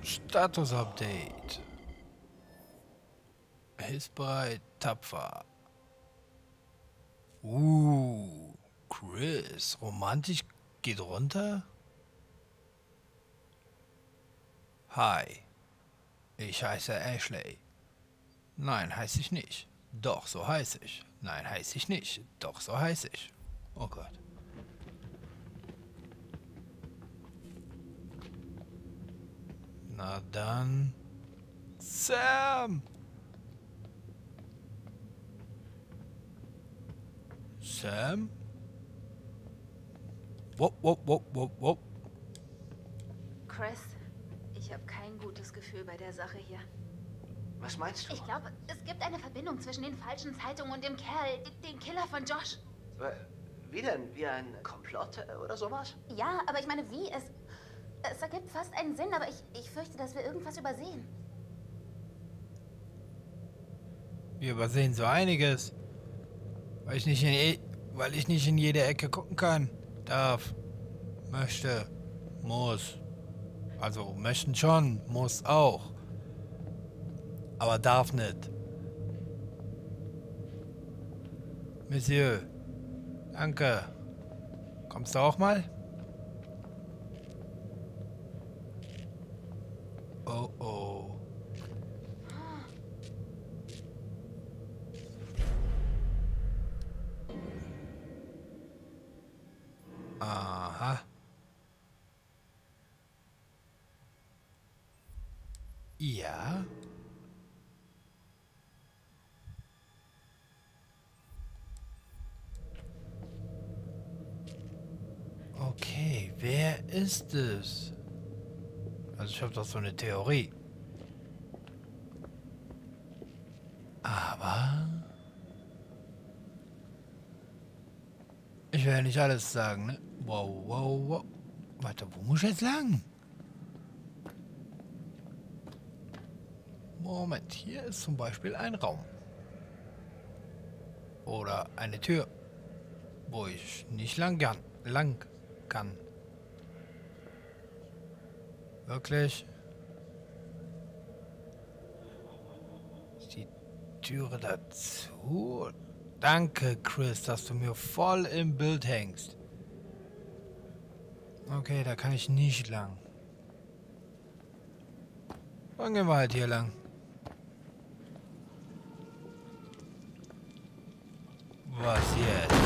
Status-Update. Hilfsbereit, tapfer. Chris, romantisch geht runter? Hi, ich heiße Ashley. Nein, heiße ich nicht. Doch, so heiße ich. Nein, heiße ich nicht. Doch, so heiße ich. Oh Gott. Na dann... Sam! Sam? Wop, wop, wop, wop, wop. Chris, ich habe kein gutes Gefühl bei der Sache hier. Was meinst du? Ich glaube, es gibt eine Verbindung zwischen den falschen Zeitungen und dem Kerl, dem Killer von Josh. Wie denn? Wie ein Komplott oder sowas? Ja, aber ich meine, wie? Es ergibt fast einen Sinn, aber ich fürchte, dass wir irgendwas übersehen. Wir übersehen so einiges. Weil ich nicht in jede Ecke gucken kann. Darf. Möchte. Muss. Also möchten schon. Muss auch. Aber darf nicht. Monsieur. Danke. Kommst du auch mal? Oh oh. Aha. Ja. Okay, wer ist es? Also ich habe doch so eine Theorie. Aber... ich will ja nicht alles sagen, ne? Wow, wow, wow. Warte, wo muss ich jetzt lang? Moment, hier ist zum Beispiel ein Raum. Oder eine Tür, wo ich nicht lang kann. Wirklich? Ist die Türe dazu? Danke, Chris, dass du mir voll im Bild hängst. Okay, da kann ich nicht lang. Dann gehen wir halt hier lang. Was jetzt?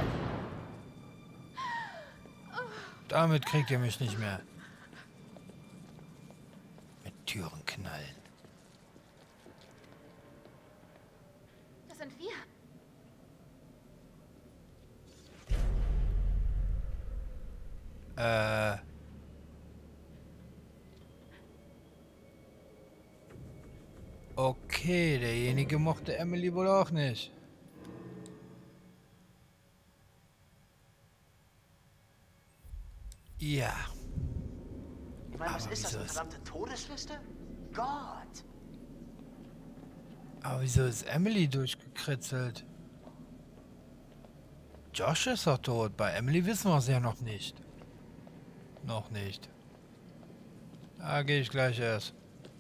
Damit kriegt ihr mich nicht mehr. Mit Türen knallen. Das sind wir. Okay, derjenige mochte Emily wohl auch nicht. Ja. Ich meine, was Aber ist das, wieso eine ist- verdammte Todesliste? Gott! Aber wieso ist Emily durchgekritzelt? Josh ist doch tot. Bei Emily wissen wir es ja noch nicht. Noch nicht. Da gehe ich gleich erst.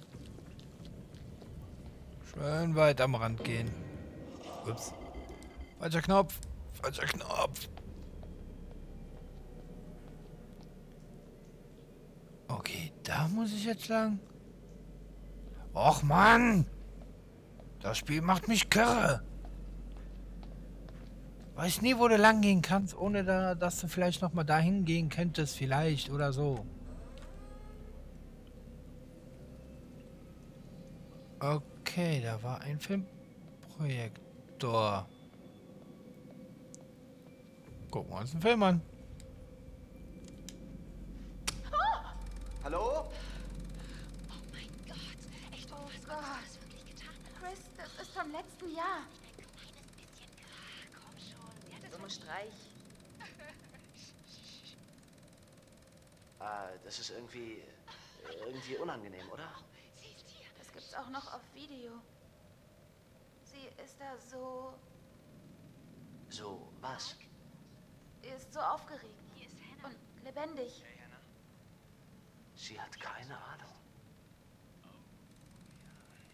Schön weit am Rand gehen. Ups. Falscher Knopf. Falscher Knopf. Okay, da muss ich jetzt lang. Och Mann! Das Spiel macht mich kirre. Weiß nie, wo du lang gehen kannst, ohne dass du vielleicht noch mal dahin gehen könntest, vielleicht oder so. Okay, da war ein Filmprojektor. Gucken wir uns den Film an. Hallo? Oh mein Gott. Echt, oh was Gott, hast du das wirklich getan? Chris, das ist vom letzten Jahr. Ein kleines bisschen. Komm schon. Ja, das Dummer Streich. Das ist irgendwie unangenehm, oder? sie ist hier. Das gibt's auch noch auf Video. Sie ist da so... So, was? Sie ist so aufgeregt Hier ist Hannah. und lebendig. Sie hat keine Ahnung.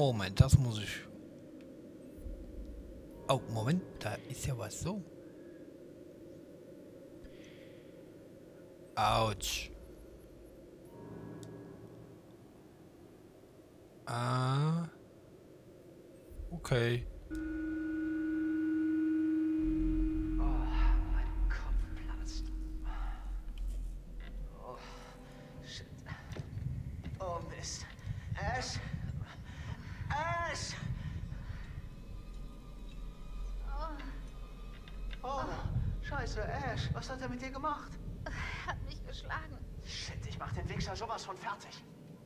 Moment, das muss ich... Oh, Moment, da ist ja was so. Autsch. Ah. Okay. Mein Kopf platzt. Oh, shit. Oh, Mist. Ash! Ash! Oh, scheiße, Ash. Was hat er mit dir gemacht? Er hat mich geschlagen. Shit, ich mach den Wichser sowas von fertig.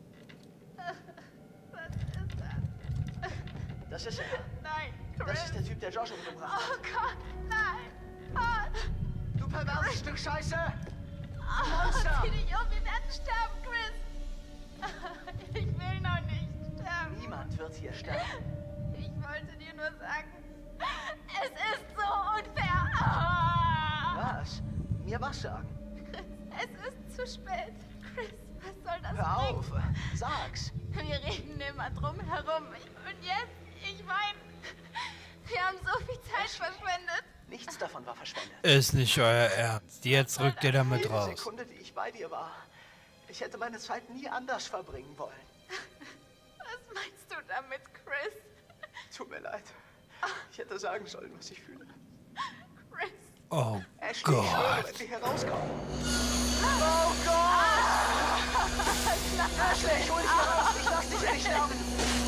Was ist das? Das ist er. Nein, Das Chris. ist der Typ, der Josh umgebracht Oh hat. Gott, nein. Oh, Du perverses Stück Scheiße! oh, zieh dich um, wir werden sterben, Chris. Ich will noch nicht sterben. Niemand wird hier sterben. Ich wollte dir nur sagen, es ist so unfair. Ah. Was? Mir was sagen? Es ist zu spät. Chris, was soll das Hör bringen? auf! Sag's! Wir reden immer drum herum. Und jetzt, ich meine, wir haben so viel Zeit verschwendet. Nichts davon war verschwendet. Ist nicht euer Ernst. Jetzt rückt ihr damit Jede raus. Sekunde, die ich bei dir war. Ich hätte meine Zeit nie anders verbringen wollen. Was meinst du damit, Chris? Tut mir leid. Ich hätte sagen sollen, was ich fühle. Chris. Oh Ashley, ich schwöre, Gott. wenn wir hier rauskommen. Oh Gott! Ashley, ich hol dich hier raus. Ich lass dich hier nicht sterben.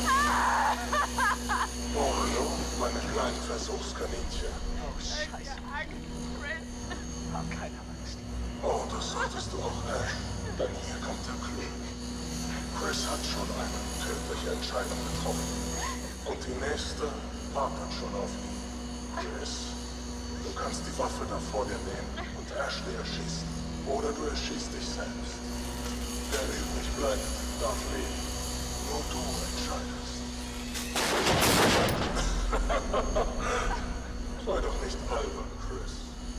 Oh, hallo, meine kleinen Versuchskaninchen. Oh, Scheiße. Angst, Chris. Hab keine Angst. Oh, das solltest du auch, Ash. Denn hier kommt der Clou. Chris hat schon eine tödliche Entscheidung getroffen. Und die nächste wartet schon auf ihn. Chris, du kannst die Waffe da vor dir nehmen und Ashley erschießen. Oder du erschießt dich selbst. Wer übrig bleibt, darf leben. Nur du entscheidest. Sei doch nicht albern, Chris.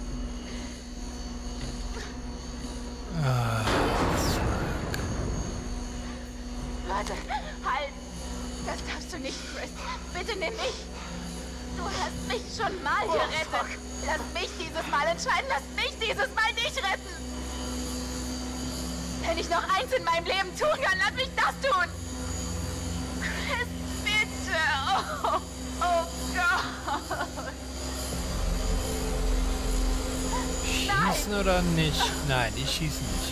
Warte, halt. Das darfst du nicht, Chris. Bitte nimm mich. Du hast mich schon mal gerettet. Lass mich dieses Mal entscheiden. Lass mich dieses Mal dich retten. Wenn ich noch eins in meinem Leben tun kann, lass mich das tun. Chris, bitte. Oh, oh Gott. Schießen oder nicht? Nein, ich schieße nicht.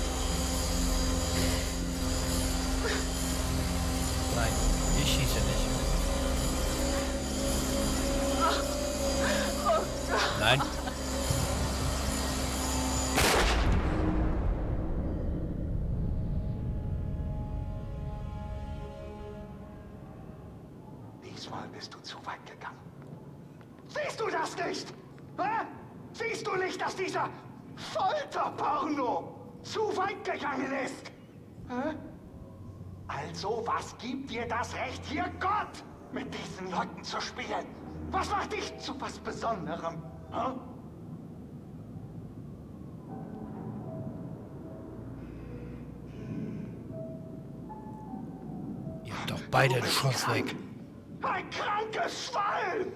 Nein, ich schieße nicht. Nein. Diesmal bist du zu weit gegangen. Siehst du das nicht? Hä? Siehst du nicht, dass dieser Folterporno zu weit gegangen ist? Hä? Also, was gibt dir das Recht, hier Gott mit diesen Leuten zu spielen? Was macht dich zu was Besonderem? Hä? Ihr habt doch beide den Schuss weg. Ein krankes Schwein!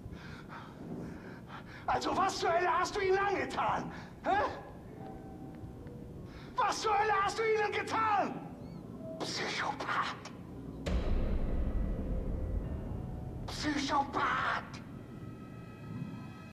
Also was zur Hölle hast du ihnen angetan? Hä? Was zur Hölle hast du ihnen getan? Psychopath! Psychopath!